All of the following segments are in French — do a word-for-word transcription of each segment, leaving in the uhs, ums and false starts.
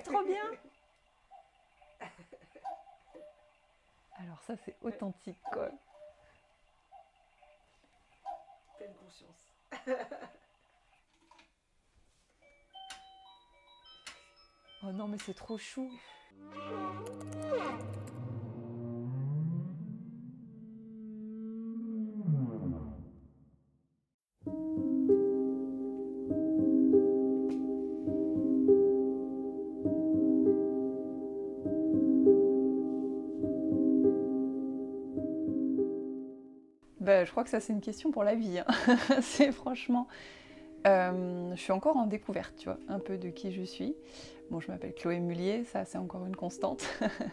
trop bien. Alors ça, c'est authentique, quoi. Pleine conscience. Oh non, mais c'est trop chou. Bah, je crois que ça, c'est une question pour la vie, hein. C'est franchement... Euh, je suis encore en découverte, tu vois, un peu de qui je suis. Bon, je m'appelle Chloé Mullier, ça, c'est encore une constante.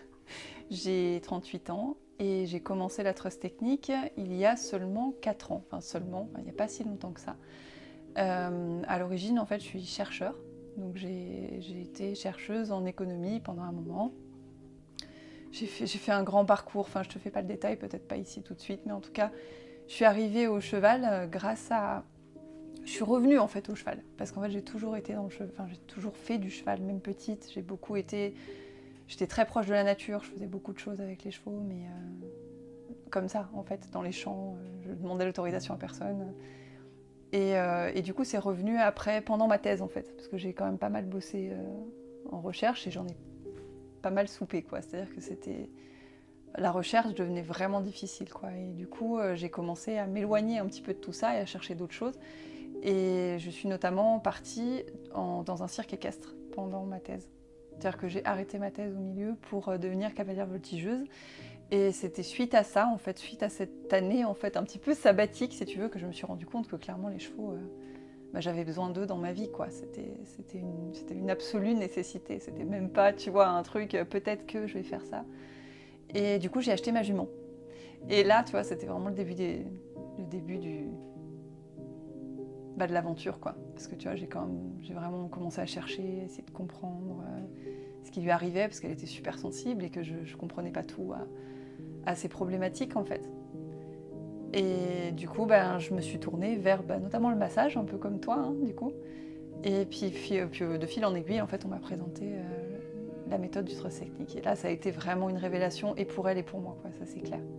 J'ai trente-huit ans et j'ai commencé la trust technique il y a seulement quatre ans. Enfin, seulement, il n'y a pas si longtemps que ça. Euh, à l'origine, en fait, je suis chercheur. Donc, j'ai j'ai été chercheuse en économie pendant un moment. J'ai fait, j'ai fait un grand parcours, enfin, je te fais pas le détail, peut-être pas ici tout de suite, mais en tout cas, je suis arrivée au cheval euh, grâce à... Je suis revenue en fait au cheval, parce qu'en fait j'ai toujours été dans le cheval, enfin j'ai toujours fait du cheval, même petite, j'ai beaucoup été... J'étais très proche de la nature, je faisais beaucoup de choses avec les chevaux, mais euh, comme ça en fait, dans les champs, euh, je demandais l'autorisation à personne. Et, euh, et du coup c'est revenu après, pendant ma thèse en fait, parce que j'ai quand même pas mal bossé euh, en recherche et j'en ai pas mal soupé quoi, c'est-à-dire que c'était... La recherche devenait vraiment difficile quoi, et du coup euh, j'ai commencé à m'éloigner un petit peu de tout ça et à chercher d'autres choses. Et je suis notamment partie en, dans un cirque équestre pendant ma thèse. C'est-à-dire que j'ai arrêté ma thèse au milieu pour euh, devenir cavalière voltigeuse. Et c'était suite à ça, en fait, suite à cette année en fait un petit peu sabbatique, si tu veux, que je me suis rendu compte que clairement les chevaux, euh, bah, j'avais besoin d'eux dans ma vie, quoi. C'était, c'était, une, c'était une absolue nécessité. C'était même pas, tu vois, un truc, euh, peut-être que je vais faire ça. Et du coup, j'ai acheté ma jument. Et là, tu vois, c'était vraiment le début, des, le début du, bah, de l'aventure, quoi. Parce que tu vois, j'ai quand même, j'ai vraiment commencé à chercher, essayer de comprendre euh, ce qui lui arrivait, parce qu'elle était super sensible et que je, je comprenais pas tout à, à ses problématiques, en fait. Et du coup, ben, je me suis tournée vers bah, notamment le massage, un peu comme toi, hein, du coup. Et puis, puis, puis, de fil en aiguille, en fait, on m'a présenté euh, la méthode du trust technique. Et là, ça a été vraiment une révélation, et pour elle et pour moi, quoi, ça c'est clair.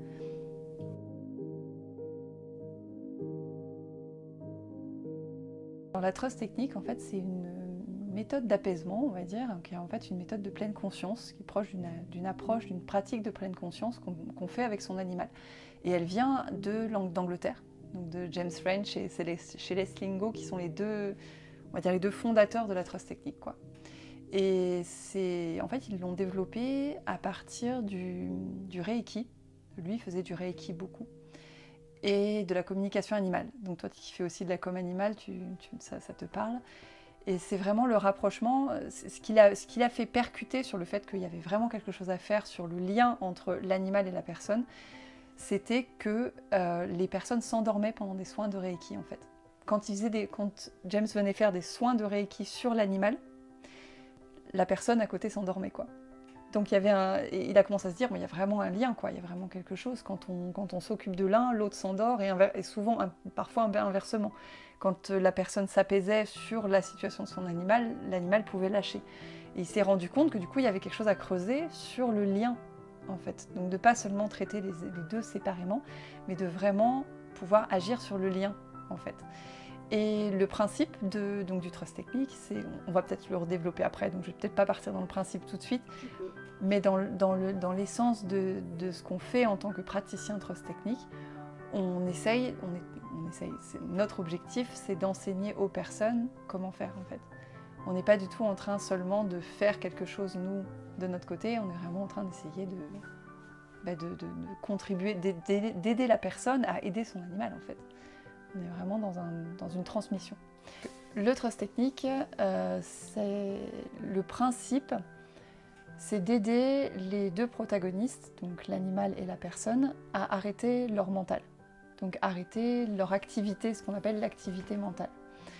Alors, la trust technique, en fait, c'est une méthode d'apaisement, on va dire, qui est en fait une méthode de pleine conscience, qui est proche d'une, d'une approche, d'une pratique de pleine conscience qu'on, qu'on fait avec son animal. Et elle vient de d'Angleterre, donc de James French et Céleste Lingo, qui sont les deux, on va dire les deux fondateurs de la trust technique, quoi. Et c'est, en fait, ils l'ont développé à partir du, du Reiki. Lui faisait du Reiki beaucoup. Et de la communication animale. Donc toi qui fais aussi de la com animale, tu, tu, ça, ça te parle. Et c'est vraiment le rapprochement, ce qui a, ce qui a fait percuter sur le fait qu'il y avait vraiment quelque chose à faire sur le lien entre l'animal et la personne, c'était que euh, les personnes s'endormaient pendant des soins de Reiki, en fait. Quand, il faisait des, quand James venait faire des soins de Reiki sur l'animal, la personne à côté s'endormait, quoi. Donc il, y avait un, il a commencé à se dire, mais il y a vraiment un lien, quoi. Il y a vraiment quelque chose. Quand on, quand on s'occupe de l'un, l'autre s'endort, et, et souvent, un, parfois inversement. Quand la personne s'apaisait sur la situation de son animal, l'animal pouvait lâcher. Et il s'est rendu compte que du coup, il y avait quelque chose à creuser sur le lien, en fait. Donc de pas seulement traiter les, les deux séparément, mais de vraiment pouvoir agir sur le lien, en fait. Et le principe de, donc, du trust technique, c'est, on va peut-être le redévelopper après, donc je ne vais peut-être pas partir dans le principe tout de suite, mais dans, dans, le, dans l'essence de, de ce qu'on fait en tant que praticien trust technique, on essaye, on, est, on essaye c'est, notre objectif, c'est d'enseigner aux personnes comment faire, en fait. On n'est pas du tout en train seulement de faire quelque chose, nous, de notre côté, on est vraiment en train d'essayer de, bah, de, de, de contribuer, d'aider, d'aider la personne à aider son animal, en fait. On est vraiment dans, un, dans une transmission. Le trust technique, euh, c'est le principe, c'est d'aider les deux protagonistes, donc l'animal et la personne, à arrêter leur mental. Donc arrêter leur activité, ce qu'on appelle l'activité mentale.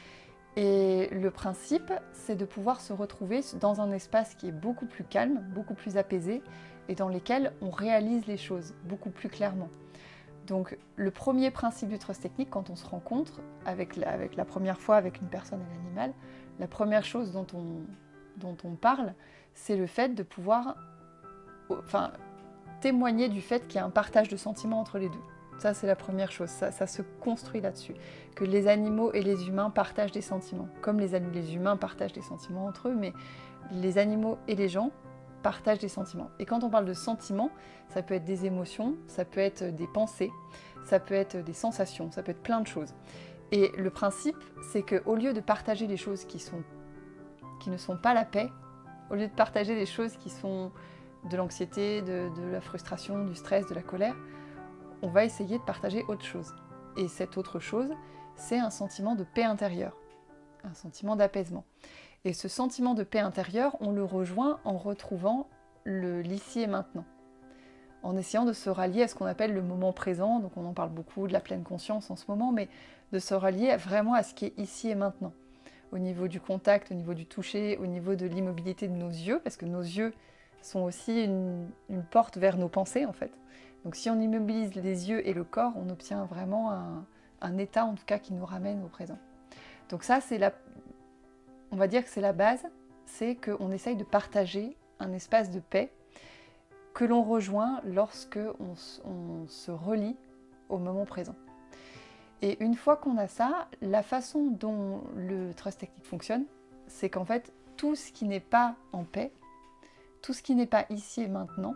Et le principe, c'est de pouvoir se retrouver dans un espace qui est beaucoup plus calme, beaucoup plus apaisé, et dans lequel on réalise les choses beaucoup plus clairement. Donc le premier principe du trust technique, quand on se rencontre avec la, avec la première fois avec une personne et l'animal, la première chose dont on, dont on parle, c'est le fait de pouvoir enfin, témoigner du fait qu'il y a un partage de sentiments entre les deux. Ça, c'est la première chose, ça, ça se construit là-dessus. Que les animaux et les humains partagent des sentiments, comme les, les humains partagent des sentiments entre eux, mais les animaux et les gens partagent des sentiments. Et quand on parle de sentiments, ça peut être des émotions, ça peut être des pensées, ça peut être des sensations, ça peut être plein de choses. Et le principe, c'est qu'au lieu de partager les choses qui, sont, qui ne sont pas la paix, au lieu de partager les choses qui sont de l'anxiété, de, de la frustration, du stress, de la colère, on va essayer de partager autre chose. Et cette autre chose, c'est un sentiment de paix intérieure, un sentiment d'apaisement. Et ce sentiment de paix intérieure, on le rejoint en retrouvant le l'ici et maintenant, en essayant de se rallier à ce qu'on appelle le moment présent, donc on en parle beaucoup de la pleine conscience en ce moment, mais de se rallier vraiment à ce qui est ici et maintenant, au niveau du contact, au niveau du toucher, au niveau de l'immobilité de nos yeux, parce que nos yeux sont aussi une, une porte vers nos pensées en fait. Donc si on immobilise les yeux et le corps, on obtient vraiment un, un état en tout cas qui nous ramène au présent. Donc ça, c'est la, on va dire que c'est la base, c'est qu'on essaye de partager un espace de paix que l'on rejoint lorsque on, on se relie au moment présent. Et une fois qu'on a ça, la façon dont le Trust Technique fonctionne, c'est qu'en fait, tout ce qui n'est pas en paix, tout ce qui n'est pas ici et maintenant,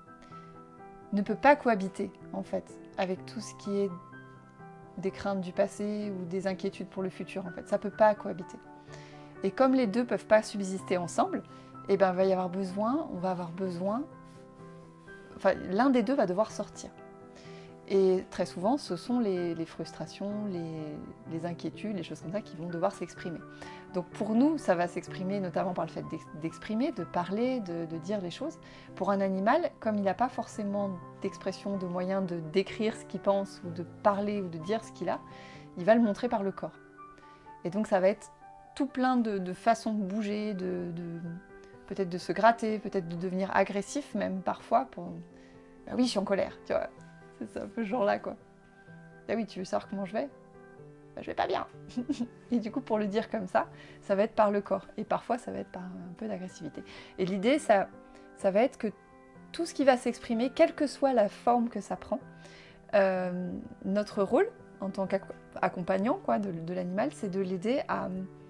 ne peut pas cohabiter, en fait, avec tout ce qui est des craintes du passé ou des inquiétudes pour le futur, en fait. Ça ne peut pas cohabiter. Et comme les deux ne peuvent pas subsister ensemble, eh ben, il va y avoir besoin, on va avoir besoin, enfin, l'un des deux va devoir sortir. Et très souvent, ce sont les, les frustrations, les, les inquiétudes, les choses comme ça qui vont devoir s'exprimer. Donc pour nous, ça va s'exprimer notamment par le fait d'exprimer, de parler, de, de dire les choses. Pour un animal, comme il n'a pas forcément d'expression, de moyen de décrire ce qu'il pense, ou de parler, ou de dire ce qu'il a, il va le montrer par le corps. Et donc ça va être tout plein de, de façons de bouger, de, de, peut-être de se gratter, peut-être de devenir agressif même parfois. Pour... Ben oui, je suis en colère, tu vois. C'est un peu ce genre-là, quoi. Ah oui, tu veux savoir comment je vais? Ben, je vais pas bien. Et du coup, pour le dire comme ça, ça va être par le corps. Et parfois, ça va être par un peu d'agressivité. Et l'idée, ça, ça va être que tout ce qui va s'exprimer, quelle que soit la forme que ça prend, euh, notre rôle, en tant qu'accompagnant quoi, de, de l'animal, c'est de l'aider à,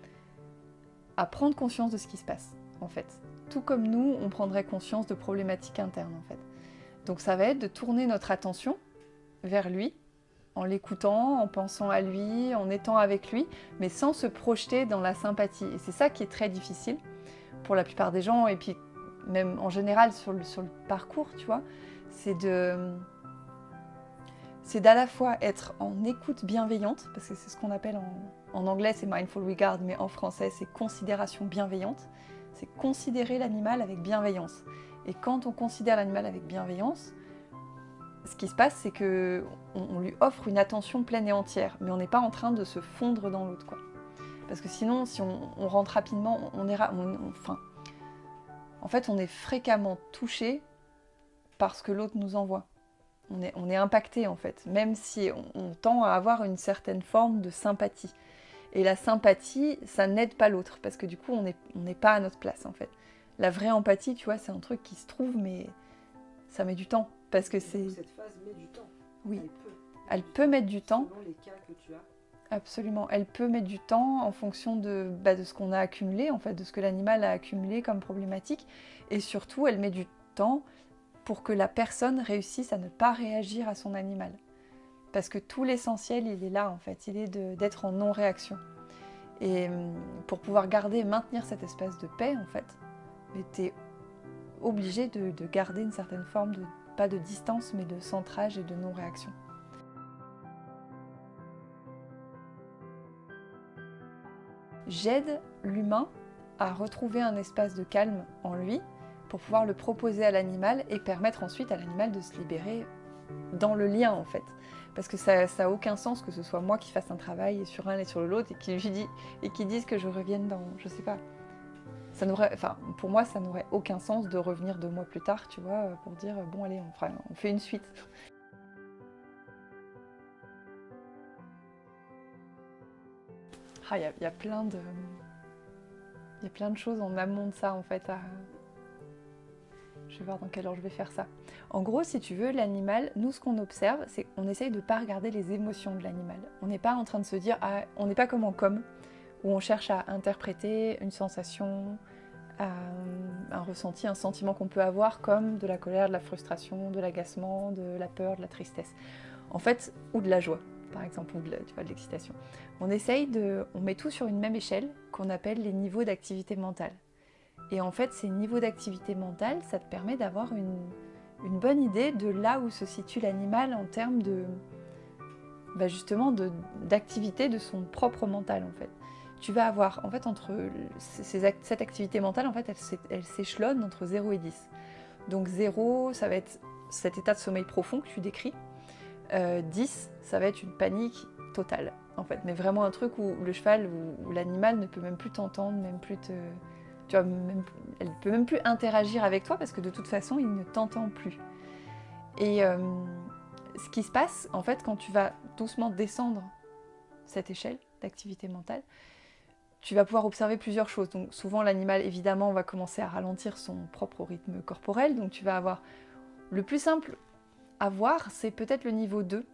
à prendre conscience de ce qui se passe, en fait. Tout comme nous, on prendrait conscience de problématiques internes, en fait. Donc ça va être de tourner notre attention vers lui, en l'écoutant, en pensant à lui, en étant avec lui, mais sans se projeter dans la sympathie. Et c'est ça qui est très difficile pour la plupart des gens, et puis même en général sur le, sur le parcours, tu vois, c'est de... c'est d'à la fois être en écoute bienveillante, parce que c'est ce qu'on appelle en, en anglais c'est mindful regard, mais en français c'est considération bienveillante, c'est considérer l'animal avec bienveillance. Et quand on considère l'animal avec bienveillance, ce qui se passe, c'est qu'on on lui offre une attention pleine et entière, mais on n'est pas en train de se fondre dans l'autre, quoi. Parce que sinon, si on, on rentre rapidement, on est, on, on, enfin, en fait, on est fréquemment touché par ce que l'autre nous envoie. On est, on est impacté, en fait, même si on, on tend à avoir une certaine forme de sympathie. Et la sympathie, ça n'aide pas l'autre, parce que du coup, on n'est on n'est pas à notre place, en fait. La vraie empathie, tu vois, c'est un truc qui se trouve, mais ça met du temps. Parce que c'est... Cette phase met du temps. Oui. Elle peut, Elle peut mettre du temps. Selon les cas que tu as. Absolument. Elle peut mettre du temps en fonction de, bah, de ce qu'on a accumulé, en fait, de ce que l'animal a accumulé comme problématique. Et surtout, elle met du temps pour que la personne réussisse à ne pas réagir à son animal. Parce que tout l'essentiel, il est là, en fait. Il est d'être en non-réaction. Et pour pouvoir garder et maintenir cet espace de paix, en fait, tu es obligé de, de garder une certaine forme de, pas de distance, mais de centrage et de non-réaction. J'aide l'humain à retrouver un espace de calme en lui pour pouvoir le proposer à l'animal et permettre ensuite à l'animal de se libérer dans le lien, en fait. Parce que ça n'a aucun sens que ce soit moi qui fasse un travail sur l'un et sur l'autre et qui lui dit, et qui dise que je revienne dans, je sais pas. Ça n'aurait, enfin, pour moi, ça n'aurait aucun sens de revenir deux mois plus tard, tu vois, pour dire, bon allez, on, fera, on fait une suite. Ah, il y, y a plein de... Il y a plein de choses en amont de ça, en fait. À... Je vais voir dans quel ordre je vais faire ça. En gros, si tu veux, l'animal, nous, ce qu'on observe, c'est qu'on essaye de ne pas regarder les émotions de l'animal. On n'est pas en train de se dire, ah, on n'est pas comme en com, où on cherche à interpréter une sensation, un, un ressenti, un sentiment qu'on peut avoir, comme de la colère, de la frustration, de l'agacement, de la peur, de la tristesse. En fait, ou de la joie, par exemple, ou de, tu vois, de l'excitation. On essaye de... On met tout sur une même échelle, qu'on appelle les niveaux d'activité mentale. Et en fait, ces niveaux d'activité mentale, ça te permet d'avoir une, une bonne idée de là où se situe l'animal en termes de, bah justement, de, d'activité de son propre mental, en fait. Tu vas avoir, en fait, entre ces, cette activité mentale, en fait, elle, elle s'échelonne entre zéro et dix. Donc zéro, ça va être cet état de sommeil profond que tu décris. Euh, dix, ça va être une panique totale, en fait. Mais vraiment un truc où le cheval ou l'animal ne peut même plus t'entendre, même plus te... Tu vois, même, elle ne peut même plus interagir avec toi parce que de toute façon, il ne t'entend plus. Et euh, ce qui se passe, en fait, quand tu vas doucement descendre cette échelle d'activité mentale, tu vas pouvoir observer plusieurs choses. Donc souvent, l'animal, évidemment, va commencer à ralentir son propre rythme corporel. Donc tu vas avoir... Le plus simple à voir, c'est peut-être le niveau deux.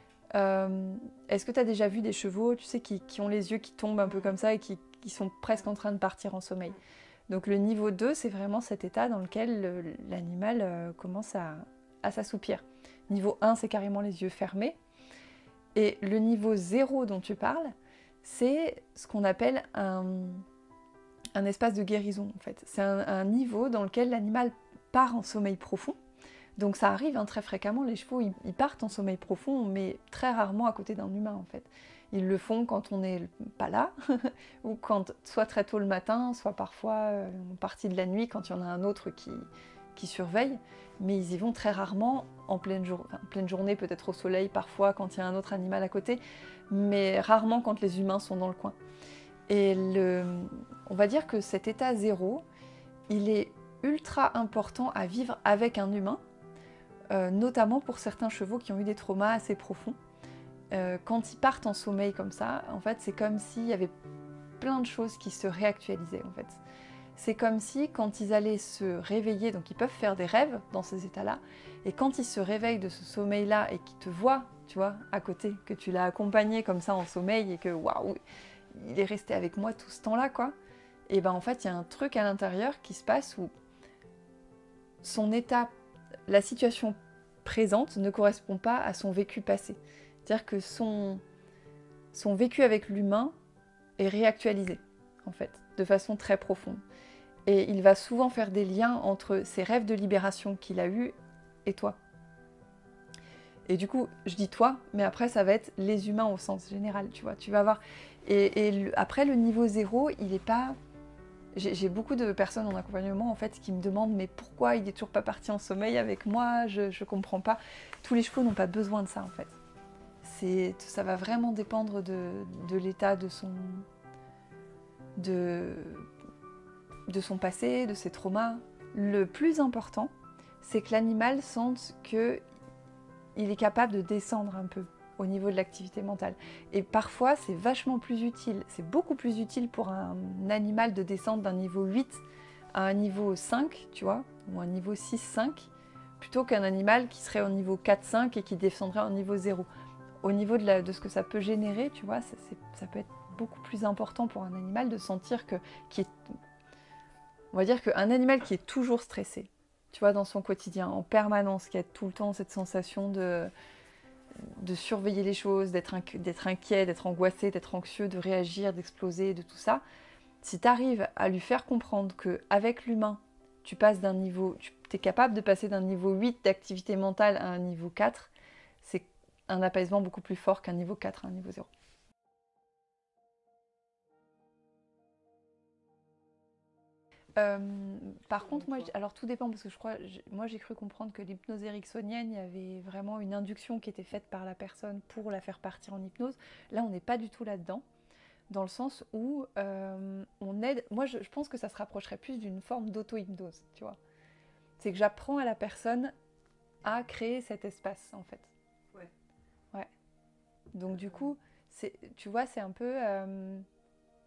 Euh, Est-ce que tu as déjà vu des chevaux, tu sais, qui, qui ont les yeux qui tombent un peu comme ça et qui, qui sont presque en train de partir en sommeil? Donc le niveau deux, c'est vraiment cet état dans lequel l'animal euh, commence à, à s'assoupir. Niveau un, c'est carrément les yeux fermés. Et le niveau zéro dont tu parles, c'est ce qu'on appelle un, un espace de guérison, en fait. C'est un, un niveau dans lequel l'animal part en sommeil profond. Donc ça arrive hein, très fréquemment, les chevaux, ils, ils partent en sommeil profond, mais très rarement à côté d'un humain, en fait. Ils le font quand on n'est pas là, ou quand, soit très tôt le matin, soit parfois euh, en partie de la nuit, quand il y en a un autre qui, qui surveille. Mais ils y vont très rarement en pleine, jour... enfin, pleine journée, peut-être au soleil, parfois quand il y a un autre animal à côté, mais rarement quand les humains sont dans le coin. Et le... on va dire que cet état zéro, il est ultra important à vivre avec un humain, euh, notamment pour certains chevaux qui ont eu des traumas assez profonds. Euh, quand ils partent en sommeil comme ça, en fait, c'est comme s'il y avait plein de choses qui se réactualisaient, en fait. C'est comme si, quand ils allaient se réveiller, donc ils peuvent faire des rêves dans ces états-là, et quand ils se réveillent de ce sommeil-là et qu'ils te voient, tu vois, à côté, que tu l'as accompagné comme ça en sommeil et que, waouh, il est resté avec moi tout ce temps-là, quoi, et ben en fait, il y a un truc à l'intérieur qui se passe où son état, la situation présente ne correspond pas à son vécu passé. C'est-à-dire que son, son vécu avec l'humain est réactualisé, en fait, de façon très profonde. Et il va souvent faire des liens entre ses rêves de libération qu'il a eus et toi. Et du coup, je dis toi, mais après, ça va être les humains au sens général, tu vois. Tu vas avoir... Et, et le, après, le niveau zéro, il n'est pas... J'ai beaucoup de personnes en accompagnement, en fait, qui me demandent « Mais pourquoi il n'est toujours pas parti en sommeil avec moi? Je ne comprends pas. » Tous les chevaux n'ont pas besoin de ça, en fait. Ça va vraiment dépendre de, de l'état de son, de, de son passé, de ses traumas. Le plus important, c'est que l'animal sente qu'il est capable de descendre un peu au niveau de l'activité mentale. Et parfois, c'est vachement plus utile. C'est beaucoup plus utile pour un animal de descendre d'un niveau huit à un niveau cinq, tu vois, ou un niveau six cinq, plutôt qu'un animal qui serait au niveau quatre cinq et qui descendrait au niveau zéro. Au niveau de, la, de ce que ça peut générer, tu vois, ça, ça peut être beaucoup plus important pour un animal de sentir que, qui est, on va dire qu'un animal qui est toujours stressé, tu vois, dans son quotidien, en permanence, qui a tout le temps cette sensation de, de surveiller les choses, d'être inquiet, d'être angoissé, d'être anxieux, de réagir, d'exploser, de tout ça, si tu arrives à lui faire comprendre qu'avec l'humain, tu passes d'un niveau, tu es capable de passer d'un niveau huit d'activité mentale à un niveau quatre, c'est un apaisement beaucoup plus fort qu'un niveau quatre à un niveau zéro. Euh, par contre, moi, alors tout dépend parce que je crois, moi j'ai cru comprendre que l'hypnose ericksonienne, il y avait vraiment une induction qui était faite par la personne pour la faire partir en hypnose. Là, on n'est pas du tout là-dedans, dans le sens où euh, on aide. Moi, je, je pense que ça se rapprocherait plus d'une forme d'auto-hypnose, tu vois. C'est que j'apprends à la personne à créer cet espace, en fait. Ouais. Ouais. Donc du coup, tu vois, c'est un peu... Euh,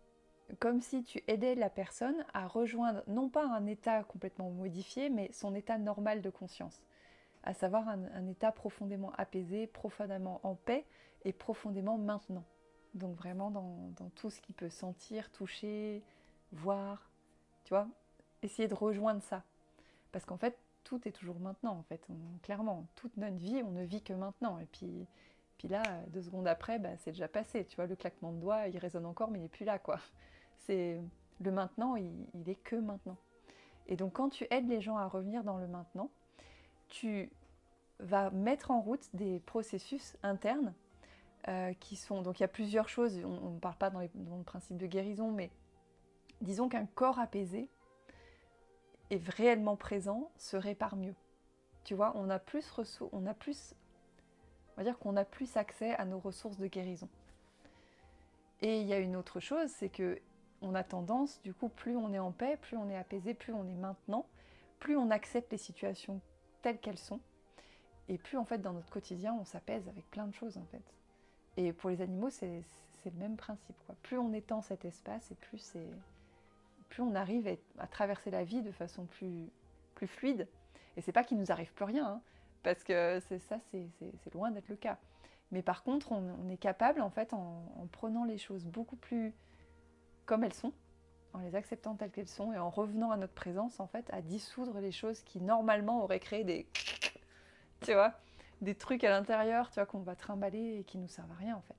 comme si tu aidais la personne à rejoindre non pas un état complètement modifié, mais son état normal de conscience, à savoir un, un état profondément apaisé, profondément en paix et profondément maintenant. Donc vraiment dans, dans tout ce qu'il peut sentir, toucher, voir, tu vois, essayer de rejoindre ça. Parce qu'en fait, tout est toujours maintenant, en fait. On- clairement, toute notre vie, on ne vit que maintenant. Et puis, puis là, deux secondes après, bah, c'est déjà passé. Tu vois, le claquement de doigts, il résonne encore, mais il n'est plus là, quoi. C'est le maintenant, il, il est que maintenant. Et donc, quand tu aides les gens à revenir dans le maintenant, tu vas mettre en route des processus internes euh, qui sont... Donc, il y a plusieurs choses. On ne parle pas dans, les, dans le principe de guérison, mais disons qu'un corps apaisé et réellement présent se répare mieux. Tu vois, on a plus, on a plus, on va dire qu'on a plus accès à nos ressources de guérison. Et il y a une autre chose, c'est que on a tendance, du coup, plus on est en paix, plus on est apaisé, plus on est maintenant, plus on accepte les situations telles qu'elles sont, et plus en fait dans notre quotidien on s'apaise avec plein de choses en fait. Et pour les animaux, c'est le même principe, quoi. Plus on étend cet espace, et plus c'est, plus on arrive à, à traverser la vie de façon plus, plus fluide. Et c'est pas qu'il nous arrive plus rien, hein, parce que c'est ça, c'est loin d'être le cas. Mais par contre, on, on est capable, en fait, en, en prenant les choses beaucoup plus comme elles sont, en les acceptant telles qu'elles sont et en revenant à notre présence, en fait, à dissoudre les choses qui normalement auraient créé des, tu vois, des trucs à l'intérieur, tu vois, qu'on va trimballer et qui nous servent à rien, en fait.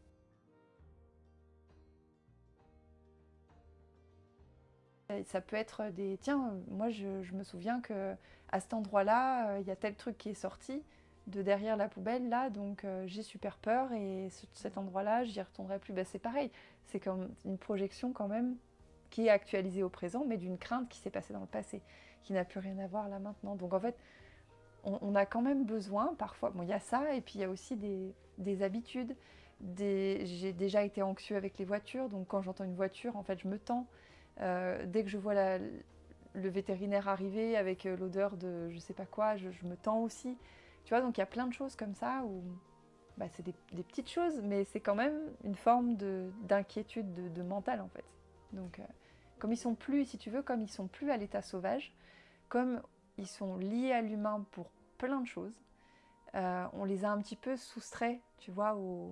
Ça peut être des... Tiens, moi je, je me souviens que à cet endroit-là, il euh, y a tel truc qui est sorti de derrière la poubelle, là, donc euh, j'ai super peur et ce, cet endroit-là, j'y retournerai plus. Ben, c'est pareil, c'est comme une projection quand même qui est actualisée au présent, mais d'une crainte qui s'est passée dans le passé, qui n'a plus rien à voir là maintenant. Donc en fait, on, on a quand même besoin parfois... Bon, il y a ça, et puis il y a aussi des, des habitudes. Des... J'ai déjà été anxieux avec les voitures, donc quand j'entends une voiture, en fait, je me tends. Euh, dès que je vois la, le vétérinaire arriver avec l'odeur de je sais pas quoi, je, je me tends aussi. Tu vois, donc il y a plein de choses comme ça où bah, c'est des, des petites choses, mais c'est quand même une forme d'inquiétude de, de, de mental en fait. Donc, euh, comme ils sont plus, si tu veux, comme ils sont plus à l'état sauvage, comme ils sont liés à l'humain pour plein de choses, euh, on les a un petit peu soustraits, tu vois, au,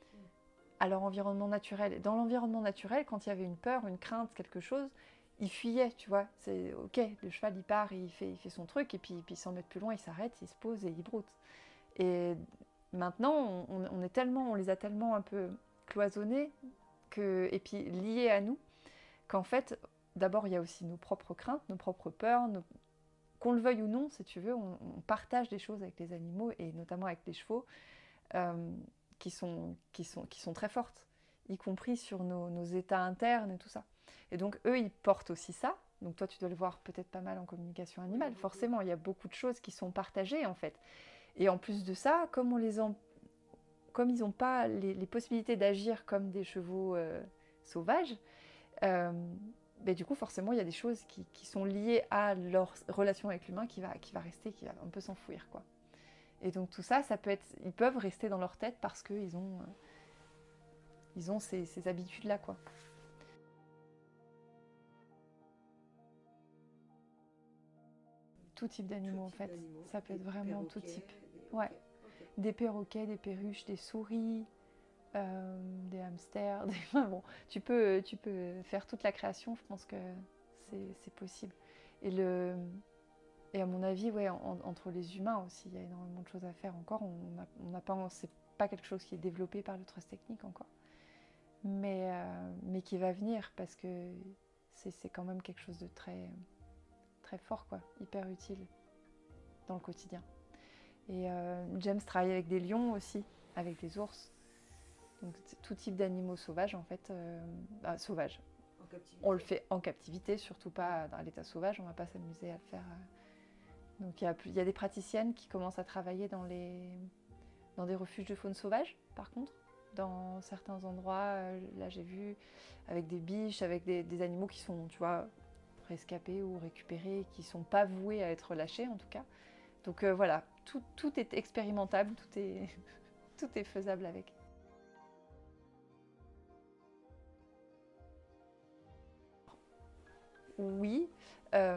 à leur environnement naturel. Et dans l'environnement naturel, quand il y avait une peur, une crainte, quelque chose, ils fuyaient, tu vois. C'est ok, le cheval il part, il fait, il fait son truc, et puis, puis cent mètres plus loin, il s'arrête, il se pose et il broute. Et maintenant, on, on, est tellement, on les a tellement un peu cloisonnés, que, et puis liés à nous, qu'en fait, d'abord, il y a aussi nos propres craintes, nos propres peurs, nos... qu'on le veuille ou non, si tu veux, on, on partage des choses avec les animaux, et notamment avec les chevaux, euh, qui, sont, qui, sont, qui sont très fortes, y compris sur nos, nos états internes et tout ça. Et donc eux, ils portent aussi ça. Donc toi, tu dois le voir peut-être pas mal en communication animale. Forcément, il y a beaucoup de choses qui sont partagées en fait. Et en plus de ça, comme, on les en... comme ils n'ont pas les, les possibilités d'agir comme des chevaux euh, sauvages, euh, ben, du coup, forcément, il y a des choses qui, qui sont liées à leur relation avec l'humain qui va, qui va rester, qui va un peu s'enfouir, quoi. Et donc tout ça, ça peut être, ils peuvent rester dans leur tête parce qu'ils ont, euh, ils ont ces, ces habitudes-là, quoi. Tout type d'animaux, en fait. Ça peut être vraiment tout type. Ouais. Des perroquets, des perruches, des souris, euh, des hamsters. Des... Enfin, bon, tu peux, tu peux faire toute la création. Je pense que c'est possible. Et le, et à mon avis, ouais, en, entre les humains aussi, il y a énormément de choses à faire encore. On n'a pas, c'est pas quelque chose qui est développé par le trust technique encore. Mais, euh, mais qui va venir parce que c'est quand même quelque chose de très, très fort, quoi, hyper utile dans le quotidien. Et euh, James travaille avec des lions aussi, avec des ours, donc tout type d'animaux sauvages en fait, euh, bah, sauvages. On le fait en captivité, surtout pas dans l'état sauvage, on ne va pas s'amuser à le faire. Euh... Donc il y, a, il y a des praticiennes qui commencent à travailler dans, les, dans des refuges de faune sauvage, par contre. Dans certains endroits, là j'ai vu, avec des biches, avec des, des animaux qui sont, tu vois, rescapés ou récupérés, qui ne sont pas voués à être lâchés en tout cas. Donc euh, voilà, tout, tout est expérimentable, tout est, tout est faisable avec. oui. Euh,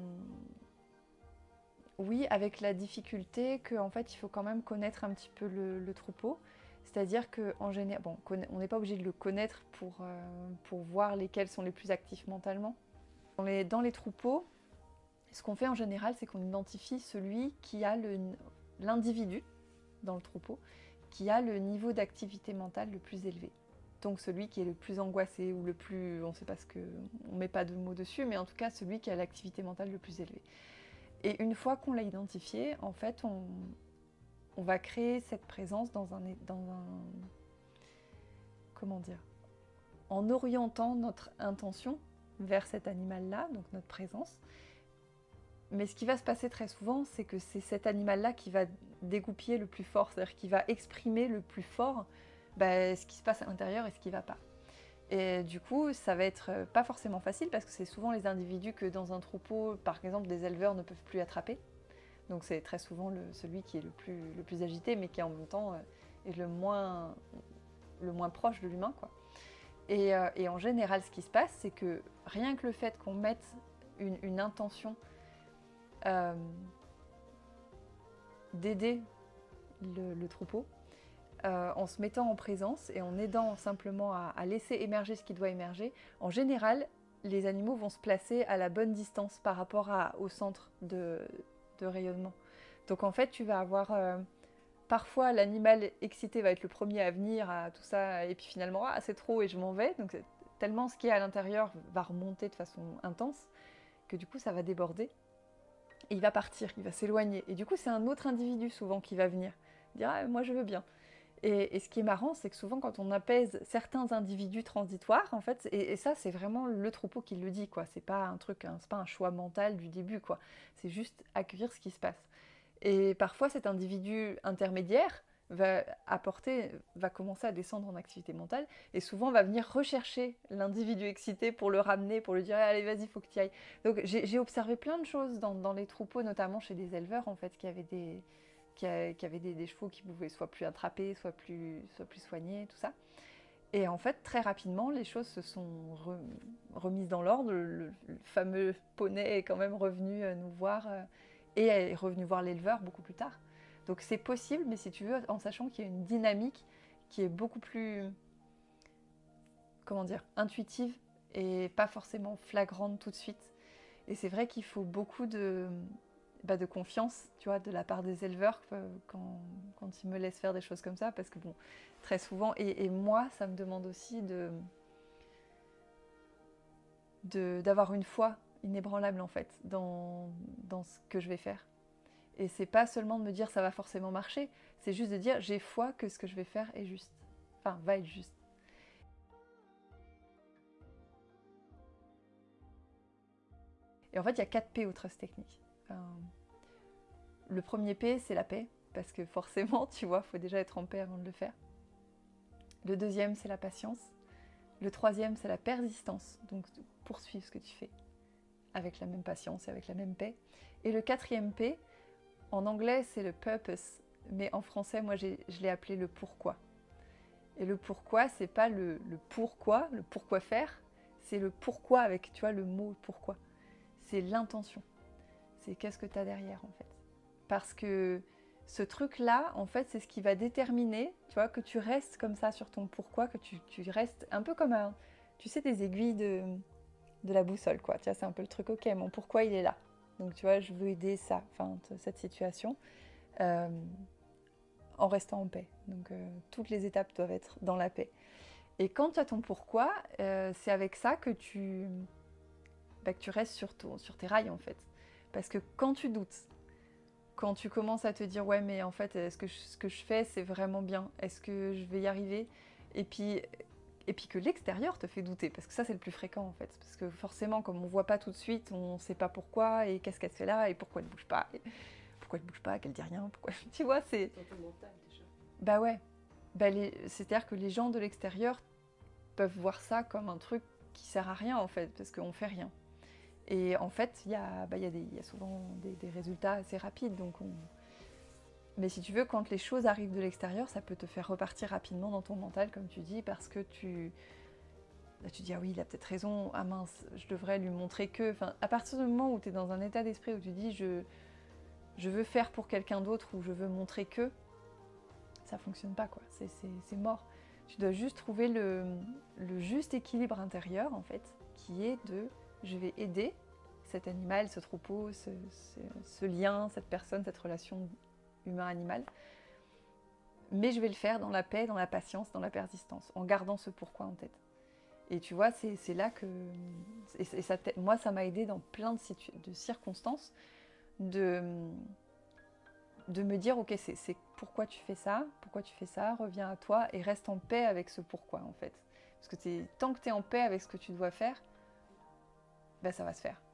oui, avec la difficulté qu'en fait, il faut quand même connaître un petit peu le, le troupeau. C'est-à-dire qu'en général, bon, on n'est pas obligé de le connaître pour, euh, pour voir lesquels sont les plus actifs mentalement. Dans les, dans les troupeaux, ce qu'on fait en général, c'est qu'on identifie celui qui a le, l'individu dans le troupeau, qui a le niveau d'activité mentale le plus élevé. Donc celui qui est le plus angoissé ou le plus, on ne sait pas ce que, on ne met pas de mots dessus, mais en tout cas celui qui a l'activité mentale le plus élevée. Et une fois qu'on l'a identifié, en fait, on, on va créer cette présence dans un, dans un, comment dire, en orientant notre intention vers cet animal-là, donc notre présence. Mais ce qui va se passer très souvent, c'est que c'est cet animal-là qui va dégoupiller le plus fort, c'est-à-dire qui va exprimer le plus fort bah, ce qui se passe à l'intérieur et ce qui ne va pas. Et du coup, ça va être pas forcément facile parce que c'est souvent les individus que dans un troupeau, par exemple, des éleveurs ne peuvent plus attraper. Donc c'est très souvent le, celui qui est le plus, le plus agité, mais qui en même temps est le moins, le moins proche de l'humain, quoi. Et, euh, et en général, ce qui se passe, c'est que rien que le fait qu'on mette une, une intention euh, d'aider le, le troupeau, Euh, en se mettant en présence et en aidant simplement à, à laisser émerger ce qui doit émerger, en général, les animaux vont se placer à la bonne distance par rapport à, au centre de, de rayonnement. Donc en fait, tu vas avoir... Euh, parfois, l'animal excité va être le premier à venir, à tout ça, et puis finalement, ah, c'est trop et je m'en vais. Donc tellement ce qui est à l'intérieur va remonter de façon intense, que du coup, ça va déborder. Et il va partir, il va s'éloigner. Et du coup, c'est un autre individu souvent qui va venir, dire, ah, moi je veux bien. Et, et ce qui est marrant, c'est que souvent, quand on apaise certains individus transitoires, en fait, et, et ça, c'est vraiment le troupeau qui le dit, quoi. C'est pas un truc, hein, c'est pas un choix mental du début, quoi. C'est juste accueillir ce qui se passe. Et parfois, cet individu intermédiaire va apporter, va commencer à descendre en activité mentale, et souvent va venir rechercher l'individu excité pour le ramener, pour lui dire, allez, vas-y, faut que tu y ailles. Donc, j'ai, j'ai observé plein de choses dans, dans les troupeaux, notamment chez des éleveurs, en fait, qui avaient des qui, a, qui avaient des, des chevaux qui pouvaient soit plus attraper, soit plus, soit plus soigner, tout ça. Et en fait, très rapidement, les choses se sont re, remises dans l'ordre. Le, le, le fameux poney est quand même revenu nous voir euh, et est revenu voir l'éleveur beaucoup plus tard. Donc c'est possible, mais si tu veux, en sachant qu'il y a une dynamique qui est beaucoup plus, comment dire, intuitive et pas forcément flagrante tout de suite. Et c'est vrai qu'il faut beaucoup de... Bah de confiance, tu vois, de la part des éleveurs quand, quand ils me laissent faire des choses comme ça, parce que bon, très souvent, et, et moi, ça me demande aussi de, de, d'avoir une foi inébranlable, en fait, dans, dans ce que je vais faire. Et c'est pas seulement de me dire ça va forcément marcher, c'est juste de dire j'ai foi que ce que je vais faire est juste, enfin, va être juste. Et en fait, il y a quatre P au trust technique. Enfin, le premier P, c'est la paix, parce que forcément, tu vois, il faut déjà être en paix avant de le faire. Le deuxième, c'est la patience. Le troisième, c'est la persistance, donc poursuivre ce que tu fais, avec la même patience et avec la même paix. Et le quatrième P, en anglais, c'est le purpose, mais en français, moi, j'ai, je l'ai appelé le pourquoi. Et le pourquoi, c'est pas le, le pourquoi, le pourquoi faire, c'est le pourquoi avec, tu vois, le mot pourquoi. C'est l'intention. C'est qu'est-ce que tu as derrière, en fait. Parce que ce truc-là, en fait, c'est ce qui va déterminer, tu vois, que tu restes comme ça sur ton pourquoi, que tu, tu restes un peu comme un, tu sais, des aiguilles de, de la boussole, quoi. Tu vois, c'est un peu le truc, ok, mon pourquoi, il est là. Donc, tu vois, je veux aider ça, enfin, cette situation, euh, en restant en paix. Donc, euh, toutes les étapes doivent être dans la paix. Et quand tu as ton pourquoi, euh, c'est avec ça que tu, bah, que tu restes sur, ton, sur tes rails, en fait. Parce que quand tu doutes, quand tu commences à te dire ouais mais en fait est-ce que je, ce que je fais c'est vraiment bien, est-ce que je vais y arriver, et puis et puis que l'extérieur te fait douter, parce que ça c'est le plus fréquent en fait, parce que forcément comme on voit pas tout de suite, on sait pas pourquoi et qu'est-ce qu'elle fait là et pourquoi elle bouge pas, et pourquoi elle bouge pas, qu'elle dit rien, pourquoi tu vois, c'est Dans ton mental déjà. Bah ouais, bah les... c'est-à-dire que les gens de l'extérieur peuvent voir ça comme un truc qui sert à rien en fait, parce qu'on fait rien. Et en fait, il y a, bah, y a, des, y a souvent des, des résultats assez rapides. Donc on... Mais si tu veux, quand les choses arrivent de l'extérieur, ça peut te faire repartir rapidement dans ton mental, comme tu dis, parce que tu... Là, tu dis, ah oui, il a peut-être raison, ah mince, je devrais lui montrer que... Enfin, à partir du moment où tu es dans un état d'esprit où tu dis, je, je veux faire pour quelqu'un d'autre ou je veux montrer que, ça fonctionne pas, quoi. C'est mort. Tu dois juste trouver le, le juste équilibre intérieur, en fait, qui est de, je vais aider cet animal, ce troupeau, ce, ce, ce lien, cette personne, cette relation humain-animal, mais je vais le faire dans la paix, dans la patience, dans la persistance, en gardant ce pourquoi en tête. Et tu vois, c'est là que... Et ça, moi, ça m'a aidé dans plein de, de circonstances de, de me dire, ok, c'est pourquoi tu fais ça, pourquoi tu fais ça, reviens à toi et reste en paix avec ce pourquoi, en fait. Parce que es, tant que tu es en paix avec ce que tu dois faire, ben, ça va se faire.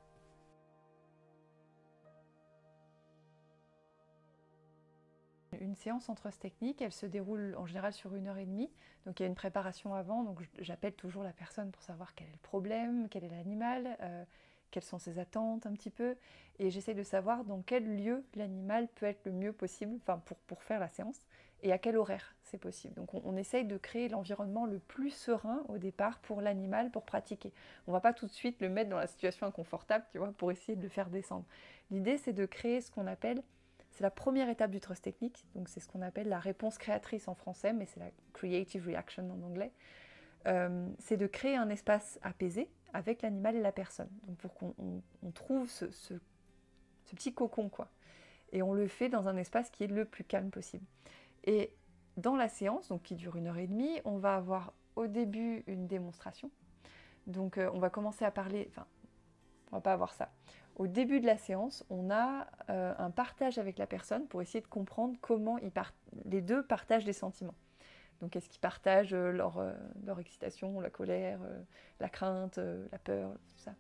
Une séance en trust technique, elle se déroule en général sur une heure et demie. Donc il y a une préparation avant, donc j'appelle toujours la personne pour savoir quel est le problème, quel est l'animal, euh, quelles sont ses attentes un petit peu. Et j'essaie de savoir dans quel lieu l'animal peut être le mieux possible, enfin pour, pour faire la séance, et à quel horaire c'est possible. Donc on, on essaye de créer l'environnement le plus serein au départ pour l'animal, pour pratiquer. On ne va pas tout de suite le mettre dans la situation inconfortable, tu vois, pour essayer de le faire descendre. L'idée c'est de créer ce qu'on appelle... C'est la première étape du trust technique, donc c'est ce qu'on appelle la réponse créatrice en français, mais c'est la creative reaction en anglais. Euh, c'est de créer un espace apaisé avec l'animal et la personne, donc pour qu'on on, on trouve ce, ce, ce petit cocon, quoi. Et on le fait dans un espace qui est le plus calme possible. Et dans la séance, donc qui dure une heure et demie, on va avoir au début une démonstration. Donc euh, on va commencer à parler, enfin, on va pas avoir ça. Au début de la séance, on a euh, un partage avec la personne pour essayer de comprendre comment ils les deux partagent des sentiments. Donc, est-ce qu'ils partagent euh, leur, euh, leur excitation, la colère, euh, la crainte, euh, la peur, tout ça.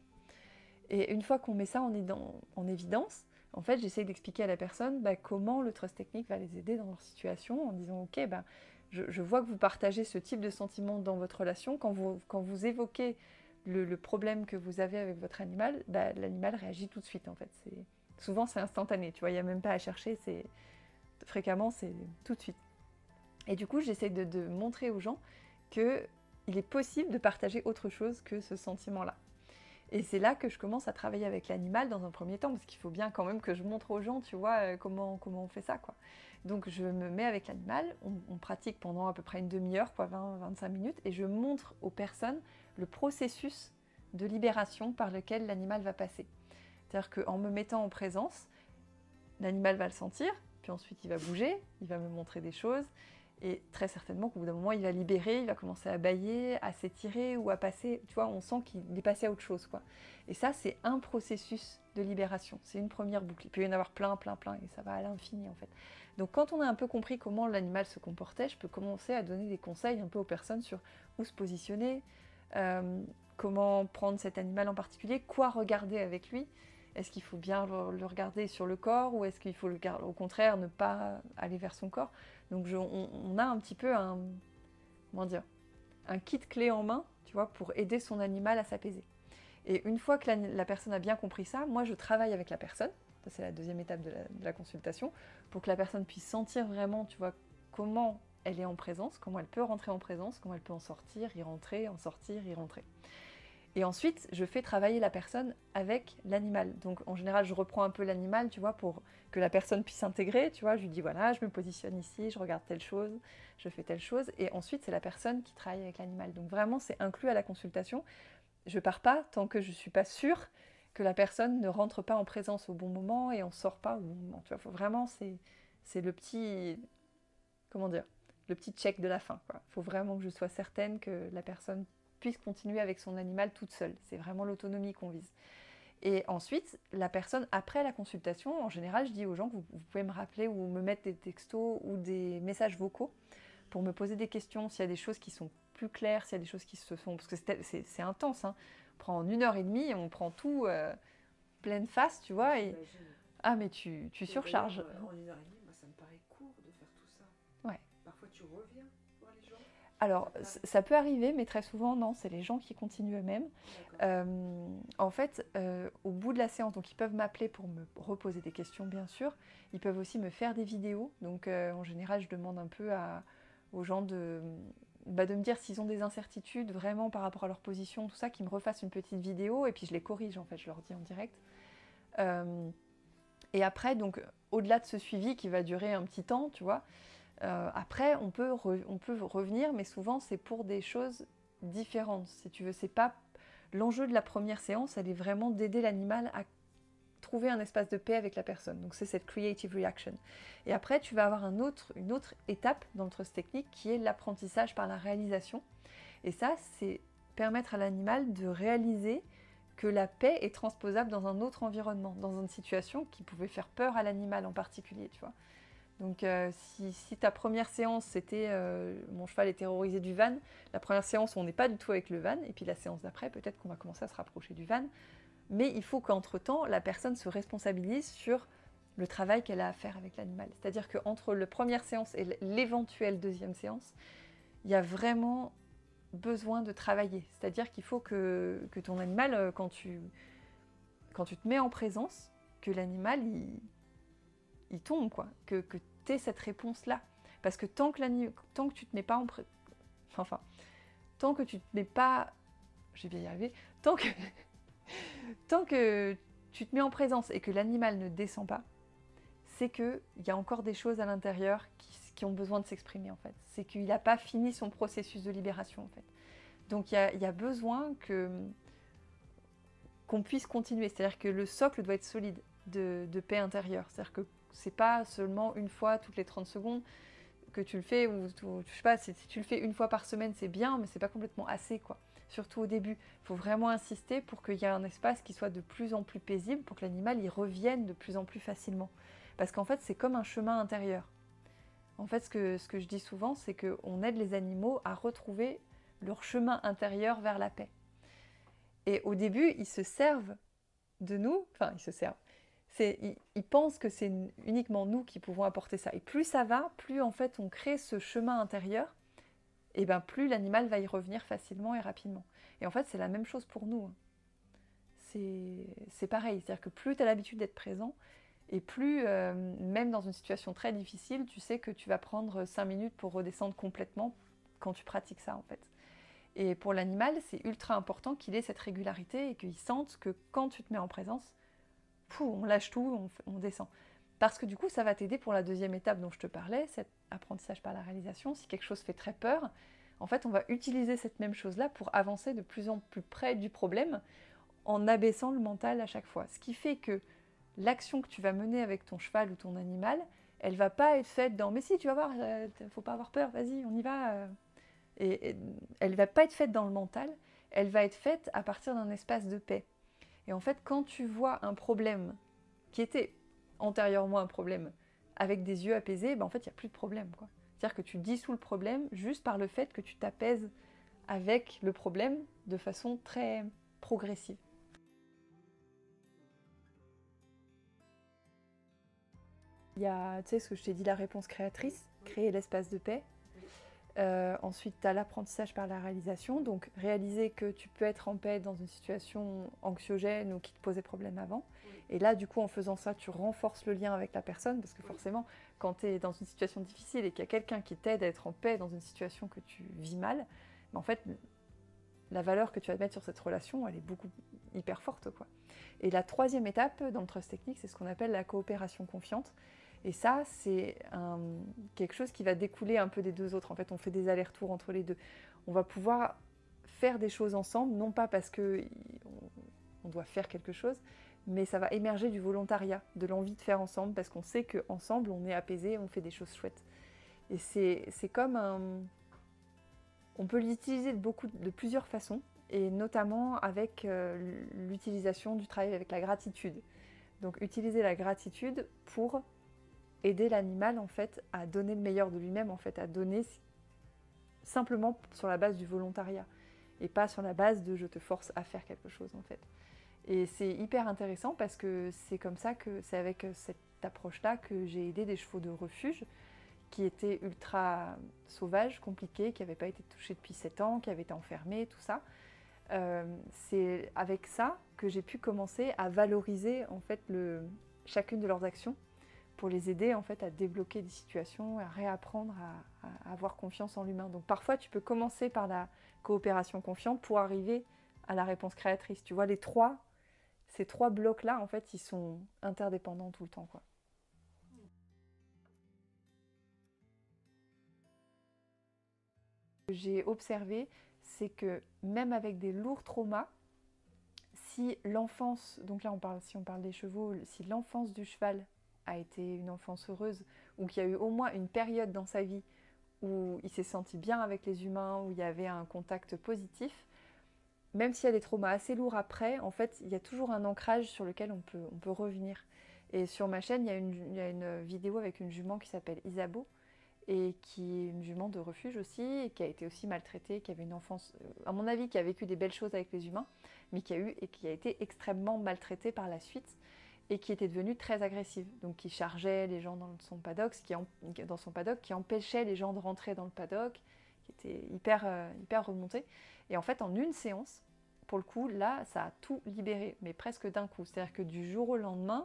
Et une fois qu'on met ça en, en évidence, en fait, j'essaie d'expliquer à la personne bah, comment le trust technique va les aider dans leur situation en disant « Ok, bah, je, je vois que vous partagez ce type de sentiments dans votre relation. Quand vous, quand vous évoquez Le, le problème que vous avez avec votre animal, bah, l'animal réagit tout de suite en fait. Souvent c'est instantané, tu vois, il n'y a même pas à chercher, fréquemment c'est tout de suite. Et du coup j'essaie de, de montrer aux gens qu'il est possible de partager autre chose que ce sentiment-là. Et c'est là que je commence à travailler avec l'animal dans un premier temps, parce qu'il faut bien quand même que je montre aux gens, tu vois, comment, comment on fait ça, quoi. Donc je me mets avec l'animal, on, on pratique pendant à peu près une demi-heure, quoi, vingt à vingt-cinq minutes, et je montre aux personnes le processus de libération par lequel l'animal va passer. C'est-à-dire qu'en me mettant en présence, l'animal va le sentir, puis ensuite il va bouger, il va me montrer des choses, et très certainement qu'au bout d'un moment il va libérer, il va commencer à bâiller, à s'étirer ou à passer, tu vois, on sent qu'il est passé à autre chose, quoi. Et ça c'est un processus de libération, c'est une première boucle. Il peut y en avoir plein, plein, plein, et ça va à l'infini en fait. Donc quand on a un peu compris comment l'animal se comportait, je peux commencer à donner des conseils un peu aux personnes sur où se positionner, euh, comment prendre cet animal en particulier, quoi regarder avec lui. Est-ce qu'il faut bien le regarder sur le corps ou est-ce qu'il faut le garder, au contraire ne pas aller vers son corps? Donc je, on, on a un petit peu un, comment dire, un kit clé en main, tu vois, pour aider son animal à s'apaiser. Et une fois que la, la personne a bien compris ça, moi je travaille avec la personne, ça c'est la deuxième étape de la, de la consultation, pour que la personne puisse sentir vraiment, tu vois, comment elle est en présence, comment elle peut rentrer en présence, comment elle peut en sortir, y rentrer, en sortir, y rentrer. Et ensuite, je fais travailler la personne avec l'animal. Donc en général, je reprends un peu l'animal, tu vois, pour que la personne puisse s'intégrer, tu vois. Je lui dis, voilà, je me positionne ici, je regarde telle chose, je fais telle chose. Et ensuite, c'est la personne qui travaille avec l'animal. Donc vraiment, c'est inclus à la consultation. Je pars pas tant que je ne suis pas sûre que la personne ne rentre pas en présence au bon moment et on sort pas au bon moment. Tu vois, faut vraiment, c'est, c'est le petit, comment dire, le petit check de la fin, quoi. Faut vraiment que je sois certaine que la personne puisse continuer avec son animal toute seule. C'est vraiment l'autonomie qu'on vise. Et ensuite, la personne, après la consultation, en général, je dis aux gens que vous, vous pouvez me rappeler ou me mettre des textos ou des messages vocaux pour me poser des questions, s'il y a des choses qui sont plus claires, s'il y a des choses qui se font... Parce que c'est intense, hein. On prend une heure et demie, on prend tout euh, pleine face, tu vois. Et... Ah, mais tu, tu surcharges. En une heure et demie, moi, ça me paraît court de faire tout ça. Ouais. Parfois, tu reviens voir les gens. Alors, ça, ça peut arriver, mais très souvent, non, c'est les gens qui continuent eux-mêmes. Euh, en fait, euh, au bout de la séance, donc ils peuvent m'appeler pour me reposer des questions, bien sûr. Ils peuvent aussi me faire des vidéos. Donc, euh, en général, je demande un peu à, aux gens de, bah, de me dire s'ils ont des incertitudes vraiment par rapport à leur position, tout ça, qu'ils me refassent une petite vidéo et puis je les corrige en fait, je leur dis en direct. Euh, et après, donc au-delà de ce suivi qui va durer un petit temps, tu vois, euh, après on peut, re, on peut revenir, mais souvent c'est pour des choses différentes, si tu veux. C'est pas l'enjeu de la première séance, elle est vraiment d'aider l'animal à trouver un espace de paix avec la personne. Donc c'est cette creative reaction. Et après, tu vas avoir un autre, une autre étape dans le trust technique qui est l'apprentissage par la réalisation. Et ça, c'est permettre à l'animal de réaliser que la paix est transposable dans un autre environnement, dans une situation qui pouvait faire peur à l'animal en particulier, tu vois. Donc euh, si, si ta première séance, c'était euh, mon cheval est terrorisé du van, la première séance, on n'est pas du tout avec le van, et puis la séance d'après, peut-être qu'on va commencer à se rapprocher du van. Mais il faut qu'entre-temps, la personne se responsabilise sur le travail qu'elle a à faire avec l'animal. C'est-à-dire qu'entre la première séance et l'éventuelle deuxième séance, il y a vraiment besoin de travailler. C'est-à-dire qu'il faut que, que ton animal, quand tu, quand tu te mets en présence, que l'animal, il, il tombe, quoi. Que, que tu aies cette réponse-là. Parce que tant que, tant que tu te mets pas en présence... Enfin, tant que tu te mets pas... Je vais bien y arriver. Tant que... Tant que tu te mets en présence et que l'animal ne descend pas, c'est qu'il y a encore des choses à l'intérieur qui, qui ont besoin de s'exprimer en fait. C'est qu'il n'a pas fini son processus de libération en fait. Donc il y a, il y a besoin que, qu'on puisse continuer. C'est-à-dire que le socle doit être solide de, de paix intérieure. C'est-à-dire que c'est pas seulement une fois toutes les trente secondes que tu le fais, ou, ou je sais pas, si tu le fais une fois par semaine, c'est bien, mais c'est pas complètement assez quoi. Surtout au début, il faut vraiment insister pour qu'il y ait un espace qui soit de plus en plus paisible, pour que l'animal y revienne de plus en plus facilement. Parce qu'en fait, c'est comme un chemin intérieur. En fait, ce que, ce que je dis souvent, c'est qu'on aide les animaux à retrouver leur chemin intérieur vers la paix. Et au début, ils se servent de nous, enfin, ils se servent. Ils, ils pensent que c'est uniquement nous qui pouvons apporter ça. Et plus ça va, plus en fait on crée ce chemin intérieur, et ben plus l'animal va y revenir facilement et rapidement. Et en fait, c'est la même chose pour nous. C'est pareil, c'est-à-dire que plus tu as l'habitude d'être présent, et plus, euh, même dans une situation très difficile, tu sais que tu vas prendre cinq minutes pour redescendre complètement quand tu pratiques ça, en fait. Et pour l'animal, c'est ultra important qu'il ait cette régularité et qu'il sente que quand tu te mets en présence, pff, on lâche tout, on, on descend. Parce que du coup, ça va t'aider pour la deuxième étape dont je te parlais, cet apprentissage par la réalisation. Si quelque chose fait très peur, en fait, on va utiliser cette même chose-là pour avancer de plus en plus près du problème en abaissant le mental à chaque fois. Ce qui fait que l'action que tu vas mener avec ton cheval ou ton animal, elle va pas être faite dans « mais si, tu vas voir, euh, faut pas avoir peur, vas-y, on y va ». Et, et elle va pas être faite dans le mental, elle va être faite à partir d'un espace de paix. Et en fait, quand tu vois un problème qui était antérieurement un problème avec des yeux apaisés, ben en fait, il n'y a plus de problème, quoi. C'est-à-dire que tu dissous le problème juste par le fait que tu t'apaises avec le problème de façon très progressive. Il y a, tu sais, ce que je t'ai dit, la réponse créatrice, créer l'espace de paix. Euh, ensuite, tu as l'apprentissage par la réalisation, donc réaliser que tu peux être en paix dans une situation anxiogène ou qui te posait problème avant. Et là, du coup, en faisant ça, tu renforces le lien avec la personne, parce que forcément, quand tu es dans une situation difficile et qu'il y a quelqu'un qui t'aide à être en paix dans une situation que tu vis mal, en fait, la valeur que tu vas mettre sur cette relation, elle est beaucoup hyper forte, quoi. Et la troisième étape dans le trust technique, c'est ce qu'on appelle la coopération confiante. Et ça, c'est quelque chose qui va découler un peu des deux autres. En fait, on fait des allers-retours entre les deux. On va pouvoir faire des choses ensemble, non pas parce qu'on on doit faire quelque chose, mais ça va émerger du volontariat, de l'envie de faire ensemble, parce qu'on sait qu'ensemble, on est apaisé, on fait des choses chouettes. Et c'est comme un... On peut l'utiliser de, beaucoup, de plusieurs façons, et notamment avec euh, l'utilisation du travail avec la gratitude. Donc, utiliser la gratitude pour aider l'animal en fait à donner le meilleur de lui-même, en fait à donner simplement sur la base du volontariat et pas sur la base de je te force à faire quelque chose en fait. Et c'est hyper intéressant parce que c'est comme ça que c'est avec cette approche-là que j'ai aidé des chevaux de refuge qui étaient ultra sauvages, compliqués, qui n'avaient pas été touchés depuis sept ans, qui avaient été enfermés, tout ça. Euh, c'est avec ça que j'ai pu commencer à valoriser en fait le, chacune de leurs actions pour les aider en fait à débloquer des situations, à réapprendre à, à avoir confiance en l'humain. Donc parfois tu peux commencer par la coopération confiante pour arriver à la réponse créatrice. Tu vois, les trois, ces trois blocs-là, en fait, ils sont interdépendants tout le temps, quoi. Ce que j'ai observé, c'est que même avec des lourds traumas, si l'enfance, donc là on parle, si on parle des chevaux, si l'enfance du cheval a été une enfance heureuse, ou qu'il y a eu au moins une période dans sa vie où il s'est senti bien avec les humains, où il y avait un contact positif, même s'il y a des traumas assez lourds après, en fait, il y a toujours un ancrage sur lequel on peut, on peut revenir. Et sur ma chaîne, il y a une, il y a une vidéo avec une jument qui s'appelle Isabeau, et qui est une jument de refuge aussi, et qui a été aussi maltraitée, qui avait une enfance, à mon avis, qui a vécu des belles choses avec les humains, mais qui a eu et qui a été extrêmement maltraitée par la suite, et qui était devenue très agressive. Donc qui chargeait les gens dans son paddock, qui, dans son paddock, qui empêchait les gens de rentrer dans le paddock, qui était hyper, euh, hyper remontée. Et en fait, en une séance, pour le coup, là, ça a tout libéré, mais presque d'un coup. C'est-à-dire que du jour au lendemain,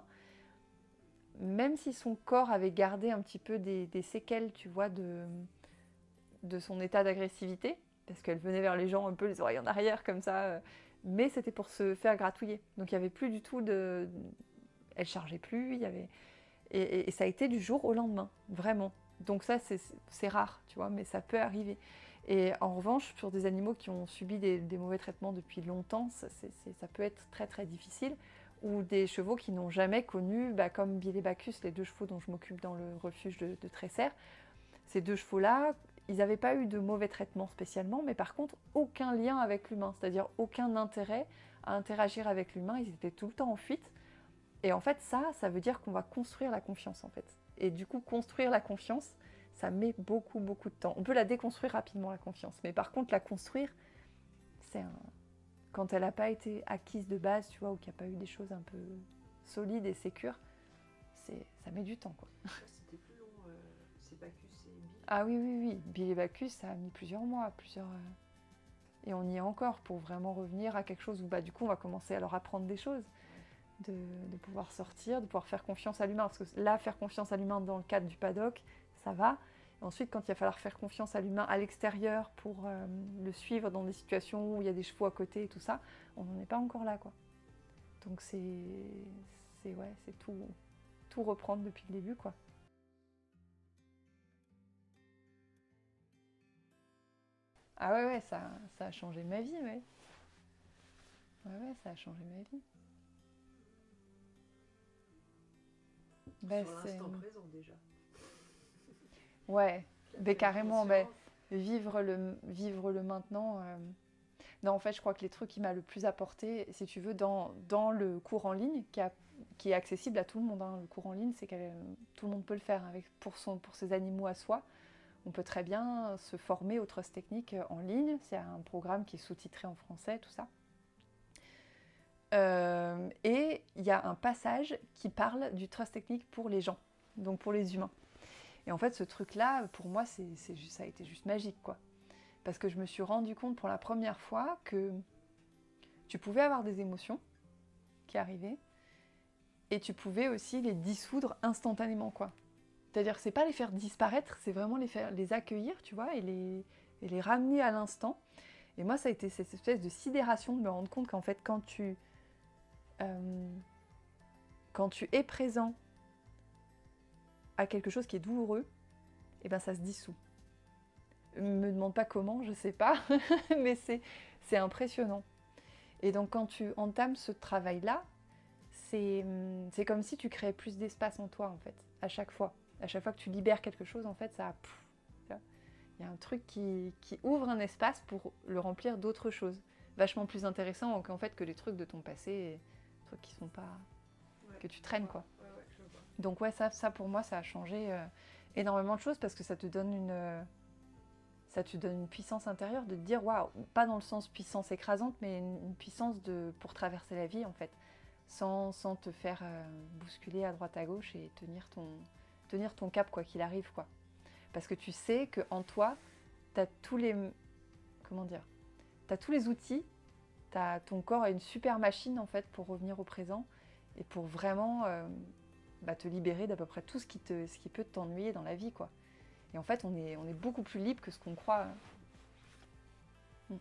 même si son corps avait gardé un petit peu des, des séquelles, tu vois, de, de son état d'agressivité, parce qu'elle venait vers les gens un peu les oreilles en arrière, comme ça, mais c'était pour se faire gratouiller. Donc il n'y avait plus du tout de... Elle chargeait plus, il y avait... Et, et, et ça a été du jour au lendemain, vraiment. Donc ça, c'est rare, tu vois, mais ça peut arriver. Et en revanche, sur des animaux qui ont subi des, des mauvais traitements depuis longtemps, ça, c'est, c'est, ça peut être très très difficile. Ou des chevaux qui n'ont jamais connu, bah, comme Bill et Bacchus, les deux chevaux dont je m'occupe dans le refuge de, de Tresserre, ces deux chevaux-là, ils n'avaient pas eu de mauvais traitements spécialement, mais par contre, aucun lien avec l'humain, c'est-à-dire aucun intérêt à interagir avec l'humain, ils étaient tout le temps en fuite. Et en fait, ça, ça veut dire qu'on va construire la confiance, en fait. Et du coup, construire la confiance, ça met beaucoup, beaucoup de temps. On peut la déconstruire rapidement, la confiance. Mais par contre, la construire, c'est un... Quand elle n'a pas été acquise de base, tu vois, ou qu'il n'y a pas eu des choses un peu solides et sécures, ça met du temps, quoi. C'était plus long, euh, c'est Bacchus et Bill. Ah oui, oui, oui. Bill et Bacchus, ça a mis plusieurs mois, plusieurs... Et on y est encore pour vraiment revenir à quelque chose où, bah, du coup, on va commencer à leur apprendre des choses. De, de pouvoir sortir, de pouvoir faire confiance à l'humain. Parce que là, faire confiance à l'humain dans le cadre du paddock, ça va. Et ensuite, quand il va falloir faire confiance à l'humain à l'extérieur pour euh, le suivre dans des situations où il y a des chevaux à côté et tout ça, on n'en est pas encore là, quoi. Donc c'est ouais, c'est tout, tout reprendre depuis le début, quoi. Ah ouais, ouais, ça, ça a changé ma vie, ouais. Ouais, ouais, ça a changé ma vie. Ben, sur l'instant présent déjà. Ouais, ben, carrément, ben, vivre, le, vivre le maintenant. Euh... Non, en fait, je crois que les trucs qui m'a le plus apporté, si tu veux, dans, dans le cours en ligne, qui, a, qui est accessible à tout le monde, hein. Le cours en ligne, c'est que tout le monde peut le faire avec, pour, son, pour ses animaux à soi. On peut très bien se former au trust technique en ligne. C'est un programme qui est sous-titré en français, tout ça. Euh, et il y a un passage qui parle du trust technique pour les gens, donc pour les humains. Et en fait, ce truc-là, pour moi, c'est, c'est, ça a été juste magique, quoi. Parce que je me suis rendu compte pour la première fois que tu pouvais avoir des émotions qui arrivaient et tu pouvais aussi les dissoudre instantanément, quoi. C'est-à-dire, c'est pas les faire disparaître, c'est vraiment les, faire, les accueillir, tu vois, et les, et les ramener à l'instant. Et moi, ça a été cette espèce de sidération de me rendre compte qu'en fait, quand tu... Euh, quand tu es présent à quelque chose qui est douloureux, et ben ça se dissout. Me demande pas comment, je sais pas, mais c'est, c'est impressionnant. Et donc quand tu entames ce travail-là, c'est, c'est comme si tu créais plus d'espace en toi, en fait, à chaque fois. À chaque fois que tu libères quelque chose, en fait, ça... Il y a un truc qui, qui ouvre un espace pour le remplir d'autres choses. Vachement plus intéressant qu'en fait que les trucs de ton passé, des trucs qui sont pas... Ouais, que tu traînes, quoi. Ouais, ouais, je vois. Donc ouais, ça, ça pour moi, ça a changé euh, énormément de choses parce que ça te donne une... Euh, ça te donne une puissance intérieure de te dire, waouh, pas dans le sens puissance écrasante, mais une, une puissance de, pour traverser la vie, en fait, sans, sans te faire euh, bousculer à droite à gauche et tenir ton, tenir ton cap, quoi qu'il arrive, quoi. Parce que tu sais qu'en toi, tu as tous les... Comment dire ? Tu as tous les outils, t'as, ton corps a une super machine, en fait, pour revenir au présent et pour vraiment euh, bah, te libérer d'à peu près tout ce qui, te, ce qui peut t'ennuyer dans la vie, quoi. Et en fait, on est, on est beaucoup plus libre que ce qu'on croit. Mm.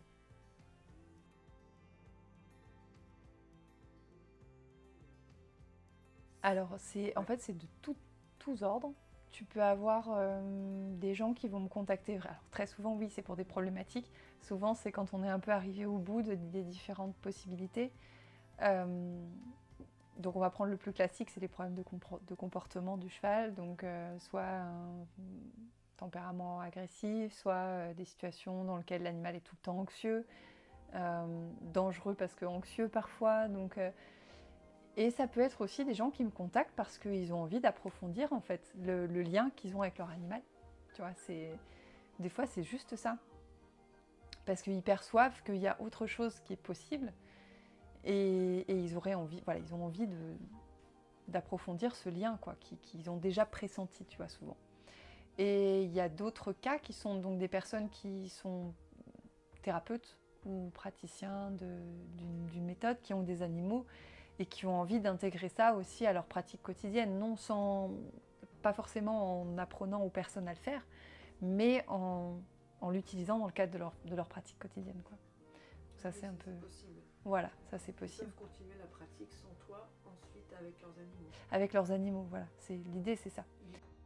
Alors, c'est, en fait, c'est de tout, tous ordres. Tu peux avoir euh, des gens qui vont me contacter. Alors, très souvent, oui, c'est pour des problématiques. Souvent, c'est quand on est un peu arrivé au bout de, des différentes possibilités. Euh, donc, on va prendre le plus classique, c'est les problèmes de, de comportement du cheval. Donc, euh, soit un tempérament agressif, soit euh, des situations dans lesquelles l'animal est tout le temps anxieux, euh, dangereux parce que anxieux parfois. Donc, euh, et ça peut être aussi des gens qui me contactent parce qu'ils ont envie d'approfondir en fait le, le lien qu'ils ont avec leur animal. Tu vois, c'est des fois c'est juste ça, parce qu'ils perçoivent qu'il y a autre chose qui est possible et, et ils auraient envie, voilà, ils ont envie de d'approfondir ce lien quoi, qu'ils, qu'ils ont déjà pressenti, tu vois, souvent. Et il y a d'autres cas qui sont donc des personnes qui sont thérapeutes ou praticiens de, d'une, d'une méthode, qui ont des animaux et qui ont envie d'intégrer ça aussi à leur pratique quotidienne, non sans, pas forcément en apprenant aux personnes à le faire, mais en, en l'utilisant dans le cadre de leur, de leur pratique quotidienne, quoi. Donc ça, oui, c'est un peu... Possible. Voilà, ça c'est possible. Ils peuvent continuer la pratique sans toi, ensuite avec leurs animaux. Avec leurs animaux, voilà. C'est, l'idée, c'est ça.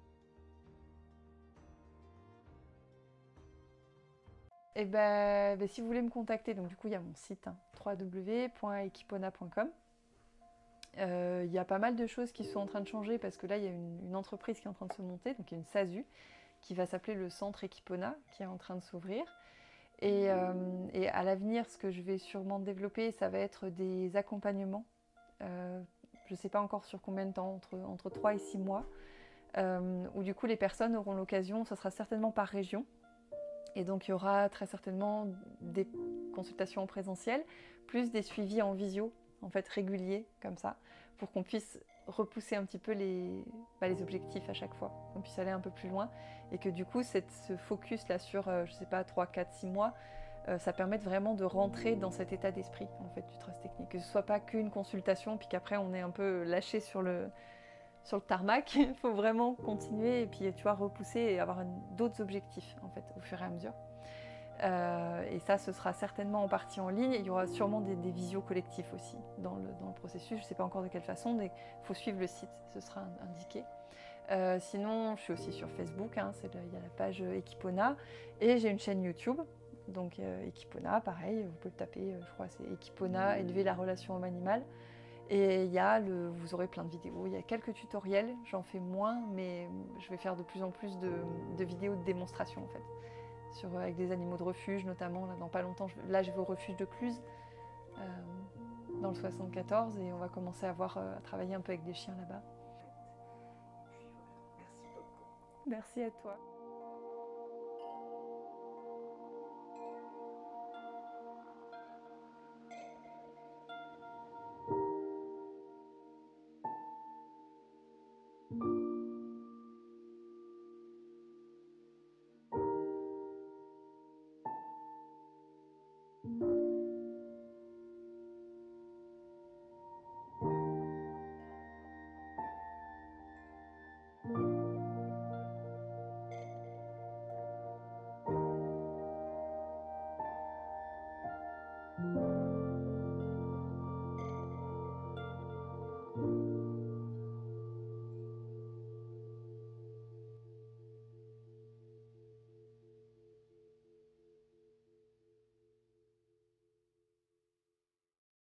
Et ben, ben, si vous voulez me contacter, donc du coup, il y a mon site, hein, w w w point equipona point com. Il euh, y a pas mal de choses qui sont en train de changer parce que là, il y a une, une entreprise qui est en train de se monter, donc il y a une S A S U qui va s'appeler le Centre Equipona, qui est en train de s'ouvrir. Et, euh, et à l'avenir, ce que je vais sûrement développer, ça va être des accompagnements. Euh, je ne sais pas encore sur combien de temps, entre, entre trois et six mois, euh, où du coup les personnes auront l'occasion, ça sera certainement par région, et donc il y aura très certainement des consultations en présentiel, plus des suivis en visio, en fait réguliers, comme ça, pour qu'on puisse repousser un petit peu les, bah, les objectifs à chaque fois, qu'on puisse aller un peu plus loin, et que du coup cette, ce focus là sur, euh, je sais pas, trois, quatre, six mois, euh, ça permette vraiment de rentrer dans cet état d'esprit en fait, du trust technique, que ce soit pas qu'une consultation, puis qu'après on est un peu lâché sur le, sur le tarmac. Il faut vraiment continuer et puis tu vois, repousser et avoir d'autres objectifs en fait au fur et à mesure. Euh, et ça, ce sera certainement en partie en ligne. Il y aura sûrement des, des visios collectifs aussi dans le, dans le processus. Je ne sais pas encore de quelle façon, mais il faut suivre le site, ce sera indiqué. Euh, sinon, je suis aussi sur Facebook, hein, c'est le, il y a la page Equipona, et j'ai une chaîne YouTube. Donc euh, Equipona, pareil, vous pouvez le taper, je crois c'est Equipona, élever la relation homme-animal. Et il y a le, vous aurez plein de vidéos, il y a quelques tutoriels, j'en fais moins, mais je vais faire de plus en plus de, de vidéos de démonstration en fait. Sur, avec des animaux de refuge notamment, là dans pas longtemps, je, là je vais au refuge de Cluse, euh, dans le soixante-quatorze, et on va commencer à, voir, à travailler un peu avec des chiens là-bas. Merci beaucoup. Merci à toi.